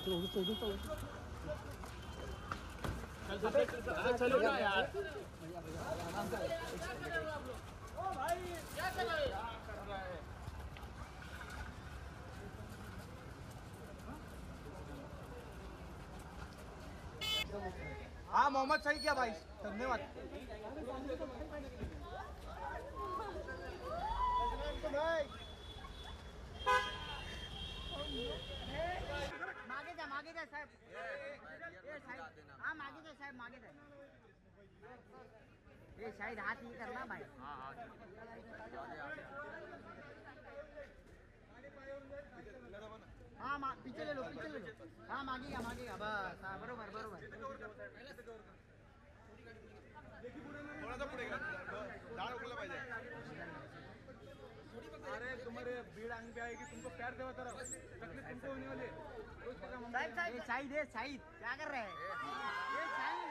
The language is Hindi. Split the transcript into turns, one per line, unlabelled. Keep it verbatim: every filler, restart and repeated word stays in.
चलो ना यार।
ओ भाई क्या कर रहा है? हाँ मोहम्मद सही किया भाई, धन्यवाद।
मागे जा मागे जा साहेब, हाँ मागे जा साहेब, मागे जा। ये शायद हाथ नहीं करना भाई। हाँ हाँ हाँ मा पीछे ले लो, पीछे ले लो। हाँ मागेगा मागेगा, बस हाँ बरोबर बरोबर।
थोडासा पुढे गेला, डाळ उघडला पाहिजे। अरे तुम्हारे भीड़ आंग पे आएगी, तुमको प्यार देवा तरफ तकलीफ तुमको होने वाली है।
साहिद साहिद, ये शाहिद है, शाहिद क्या कर रहे हैं ये शाहिद।